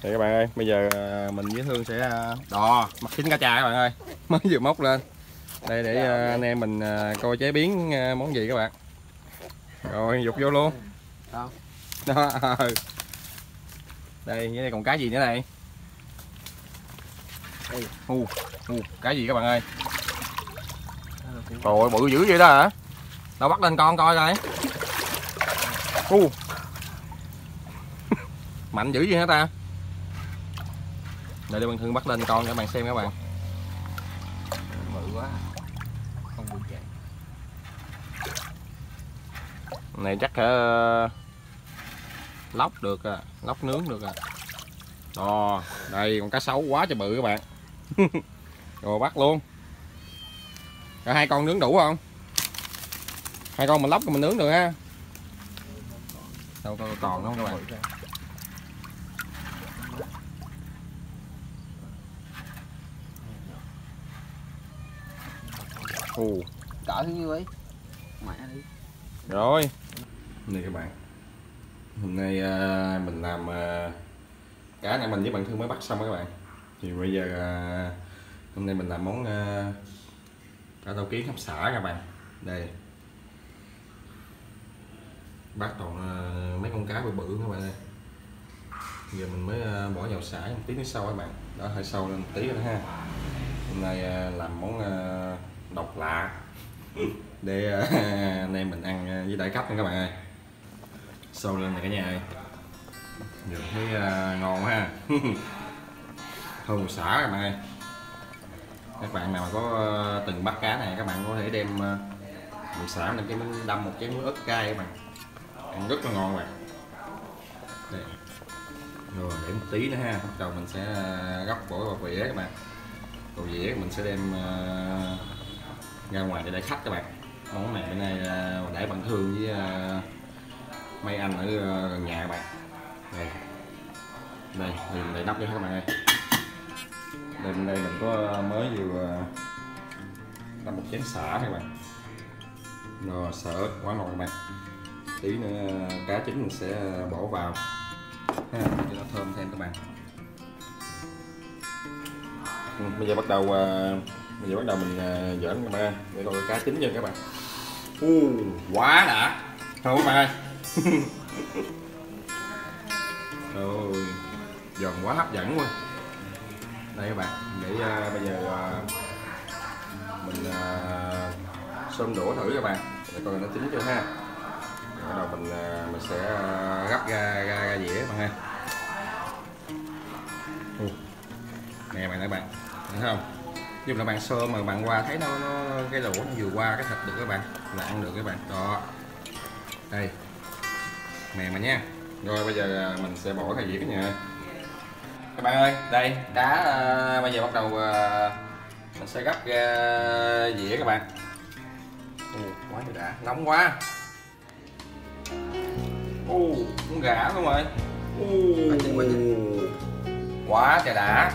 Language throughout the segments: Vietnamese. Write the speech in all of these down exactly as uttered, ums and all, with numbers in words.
Thì các bạn ơi, bây giờ mình với Thương sẽ đò mặt chín cá tra các bạn ơi. Mới vừa móc lên. Đây để anh em mình coi chế biến món gì các bạn. Rồi dục vô luôn. Đó. Đó. Đây, với đây còn cái gì nữa này? U, u, cái gì các bạn ơi? Trời ơi, bự dữ vậy đó hả? Đâu bắt lên con coi coi. U. Mạnh dữ vậy hả ta? Để để bạn Thương bắt lên con để các bạn xem các bạn. Bự quá. Không bự vậy. Này chắc uh, lóc được à, lóc nướng được à. Đó, đây con cá sấu quá trời bự các bạn. Rồi bắt luôn. Rồi hai con nướng đủ không? Hai con mình lóc mình nướng được ha. Đâu còn không các bạn? Ồ, cỡ như ấy. Mẹ đi. Rồi. Này các bạn. Hôm nay uh, mình làm uh, cá nhà mình với bạn Thương mới bắt xong các bạn. Thì bây giờ uh, hôm nay mình làm món uh, cá rau kiến hấp xả các bạn. Đây. Bắt còn uh, mấy con cá bự bự các bạn ơi. Giờ mình mới uh, bỏ vào xả một tí nữa sau các bạn. Đó, hơi sâu lên một tí nữa ha. Hôm nay uh, làm món uh, độc lạ để uh, anh em mình ăn với đại khách nha các bạn ơi. Sâu lên này cả nhà ơi. Giờ thấy uh, ngon quá ha. Thơm mùi xả các bạn ơi. Các bạn nào mà có uh, từng bắt cá này các bạn có thể đem uh, mùi xả lên cái đâm một chén muối ớt cay các bạn. Ăn rất là ngon các bạn. Đây. Rồi để một tí nữa ha, bắt đầu mình sẽ gấp bỏ vào vỉa các bạn. Vào vỉa mình sẽ đem uh, ra ngoài để đãi khách các bạn. Món này bữa nay uh, để bạn Thương với uh, mấy anh ở uh, gần nhà các bạn. Đây, đây thì mình để nắp vô các bạn ơi. Đây bên đây mình có mới vừa làm một chén xả các bạn. Rồi sợ quá ngon các bạn. Tí nữa cá chín mình sẽ bỏ vào ha, cho nó thơm thêm các bạn. Ừ, bây giờ bắt đầu uh, bây giờ bắt đầu mình uh, giỡn các bạn để coi cá chín chưa các bạn. Uh, quá đã không các bạn ơi. Rồi giòn quá hấp dẫn quá. Đây các bạn, để uh, bây giờ uh, mình uh, xôm đũa thử các bạn để coi nó chín chưa ha. Bắt đầu mình uh, mình sẽ uh, gấp ra ra, ra dĩa các bạn ha. Uh, nè bạn các bạn thấy không? Nhưng là bạn xôm mà bạn qua thấy nó, nó cái đũa nó vừa qua cái thịt được các bạn là ăn được các bạn. Đó. Đây. Mềm mà nha. Rồi bây giờ mình sẽ bỏ cái dĩa cái nhà. Các bạn ơi, đây cá uh, bây giờ bắt đầu uh, mình sẽ gấp ra dĩa các bạn. Uh, quá trời đã, nóng quá. Uh, con gà luôn rồi. Uh, quá trời đã.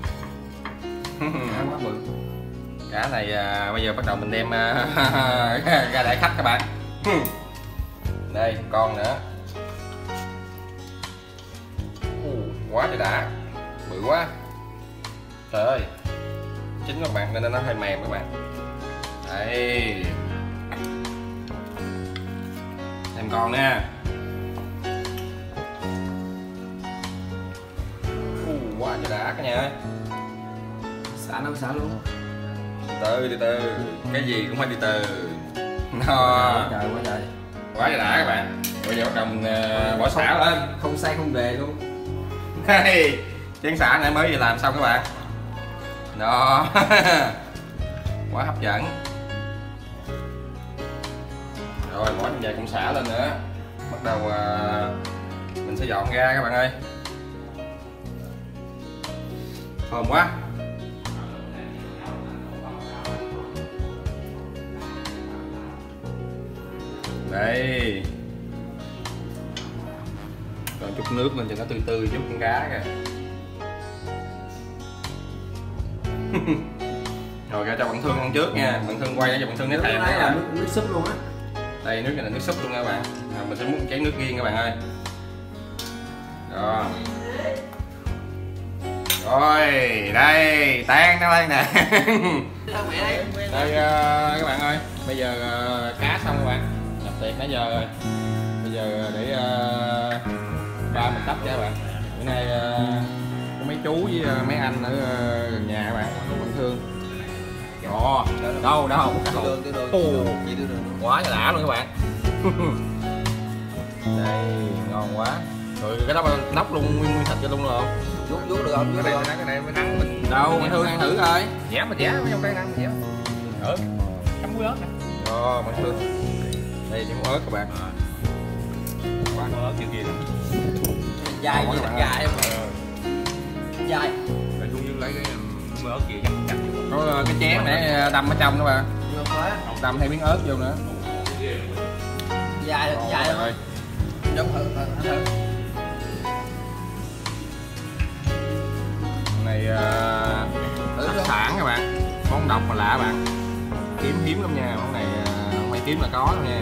Quá bự. Cá này uh, bây giờ bắt đầu mình đem uh, ra đãi khách các bạn. Đây con nữa. Uh, quá trời đã, bự quá. Trời ơi, chín các bạn nên nó hơi mềm các bạn. Đây, thêm con nha. Uh, quá trời đã cả nhà ơi. Xả nấu xả luôn. Từ từ từ từ, cái gì cũng phải đi từ. No. Trời quá trời. Quá trời đã các bạn. Bây giờ bắt đầu mình uh, bỏ xả lên. Không say không đề luôn. Hey, chén xả này mới vừa làm xong các bạn. Đó. Quá hấp dẫn. Rồi bỏ vài cọng xả lên nữa. Bắt đầu uh, mình sẽ dọn ra các bạn ơi. Thơm quá. Đây. Rồi chút nước lên cho nó tươi tươi chút con cá kìa. Rồi ra cho bạn Thương ăn trước nha. Bạn Thương quay cho bạn Thương nét thèm nữa là nước, nước súp luôn á. Đây nước này là nước súp luôn nha các bạn. À, mình sẽ múc chén nước riêng các bạn ơi. Rồi. Rồi đây tan nó đây nè. Đây uh, các bạn ơi, bây giờ uh, cá xong các bạn, nhập tiệc nãy giờ rồi. Bây giờ để uh, ba mình tách cho các bạn. Bữa nay uh, có mấy chú với uh, mấy anh ở uh, gần nhà các bạn, vẫn thương. Ồ, đâu đâu Đường, đường, đường. Gì đường, đường. quá đã luôn các bạn. Đây ngon quá. Rồi cái đó nóc luôn nguyên nguyên thịt cho luôn rồi không? Vuốt vuốt được không? Cái này cái này mới nắng mình đâu mình thương ăn thử coi. Dẻ mà dẻ trong đây ăn dẻ. Ớt. Chấm muối ớt nè. Rồi mình thương. Đây chấm ớt các bạn. Quá muối ớt kiểu gì lắm. Dài gì thằng dài không? Dài. Rồi Dung như lấy cái muối ớt kia chấm chấm. Có cái chén để đâm ở trong đó bạn. Đâm thêm miếng ớt vô nữa. Dài dài rồi. Giống thử thử. Này uh, đặc sản các bạn, món độc mà lạ bạn, kiếm hiếm lắm nha, món này uh, không phải kiếm là có đâu nha.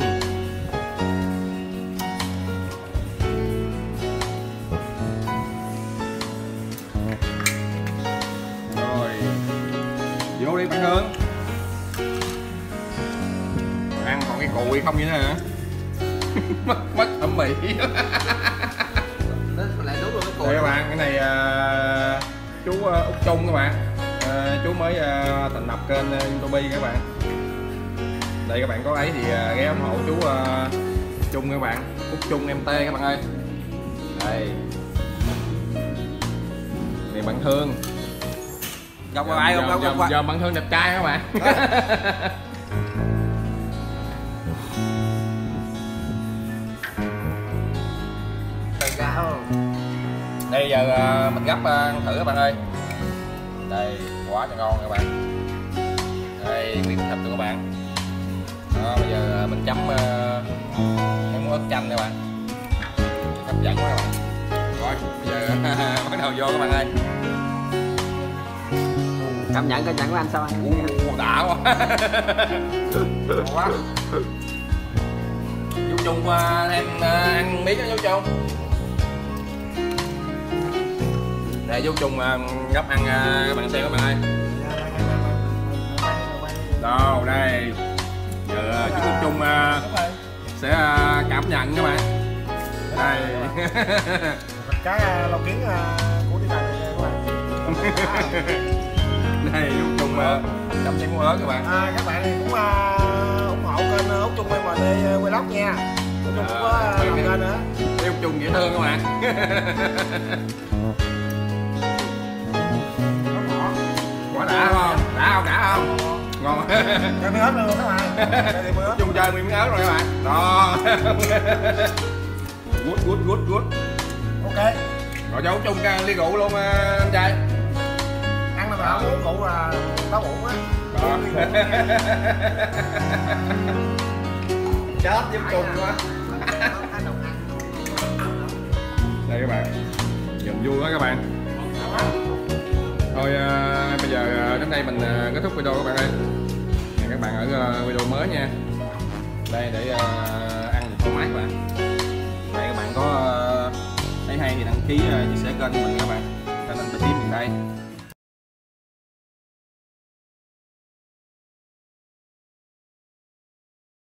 Rồi vô đi bạn Hương, ăn còn cái cùi không vậy nữa hả? mất mất thẩm mỹ. Đây các bạn, cái này uh, chú uh, Út Trung các bạn, uh, chú mới uh, thành lập kênh uh, YouTube các bạn. Đây các bạn có ấy thì uh, ghé ủng hộ chú uh, Trung các bạn, Út Trung em tê các bạn ơi. Đây, này bạn Thương. Gặp qua ai không? Gặp qua. Giờ bạn Thương đẹp trai các bạn. Đây giờ uh, mình gấp uh, thử các bạn ơi. Đây quá cho ngon các bạn. Đây nguyên thịt của các bạn. Đó, bây giờ uh, mình chấm uh, cái muối ớt chanh các bạn. Hấp dẫn quá các bạn. Rồi bây giờ bắt đầu vô các bạn ơi. Cảm nhận cảm nhận của anh sao anh? Uh, đã quá. Quá. Chú Trung uh, em uh, ăn miếng đó chú Trung. Để vô chung uh, gấp ăn uh, các bạn xem các bạn ơi. Đâu đây. Giờ uh, chú Út Trung uh, sẽ uh, cảm nhận các bạn. Đây. Cái lồng kiến của đi này các bạn. Đây Út Trung đâm chén muối ớt các bạn. À, các bạn cũng uh, ủng hộ kênh Út Trung em đê Vlog nha. Út Trung cũng có làm kênh nữa. Út Trung dễ thương các bạn. Quá đã không? Đã không? Đã không? Ngon. Chơi miếng ớt luôn các bạn. Chung chơi miếng ớt rồi các bạn. Đó. Good good good good. Ok. Rồi cho chung ly rượu luôn anh trai. Ăn mà bảo uống rượu là đau bụng á. Chết giúp chung quá. Đây các bạn. Nhìn vui quá các bạn. Thôi uh, bây giờ uh, đến đây mình uh, kết thúc video các bạn ơi. Hẹn các bạn ở uh, video mới nha. Đây để uh, ăn thoải mái các bạn. Đây các bạn có uh, thấy hay thì đăng ký uh, chia sẻ kênh của mình các bạn. Kênh anh Bạch Tím miền đây.